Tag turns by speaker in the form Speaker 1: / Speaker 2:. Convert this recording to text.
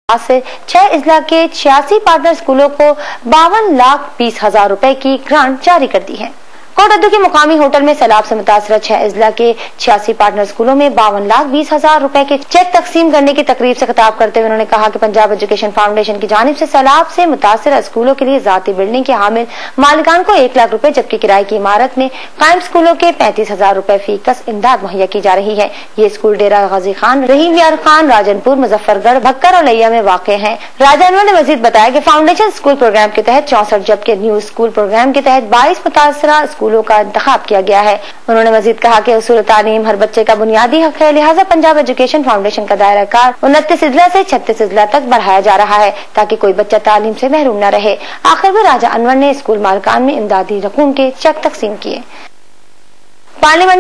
Speaker 1: से 6 अजला के 86 पार्टनर स्कूलों को 52,20,000 रुपए की ग्रांट जारी कर दी है। कोटद्दू के मुकामी होटल में सैलाब से मुतासरा 6 अजला के 86 पार्टनर स्कूलों में 52,20,000 रुपए के चेक तकसीम करने की तकरीब से खिताब करते हुए उन्होंने कहा कि पंजाब एजुकेशन फाउंडेशन की जानिब से सैलाब से मुतासरा स्कूलों के लिए जाती बिल्डिंग के हामिल मालिकान को 1 लाख रुपए जबकि किराए की इमारत में कायम स्कूलों के 35,000 रुपए फी कस इमदाद मुहैया की जा रही है। ये स्कूल डेरा गाजी खान, रहीम यार खान, राजनपुर, मुजफ्फरगढ़, भक्कर और लैया में वाक़ है। राजा अनवर ने मजीद बताया कि फाउंडेशन स्कूल प्रोग्राम के तहत 64 जबकि न्यू स्कूल प्रोग्राम के तहत 22 मुतासरा स्कूलों का इंतखाब किया गया है। उन्होंने मजीद कहा कि उसूल तालीम हर बच्चे का बुनियादी हक है, लिहाजा पंजाब एजुकेशन फाउंडेशन का दायरा कार 29 अजला से 36 अजला तक बढ़ाया जा रहा है ताकि कोई बच्चा तालीम से महरूम न रहे। आखिर में राजा अनवर ने स्कूल मालिकान में इमदादी रकूम के चेक तकसीम किए। पार्लियामेंट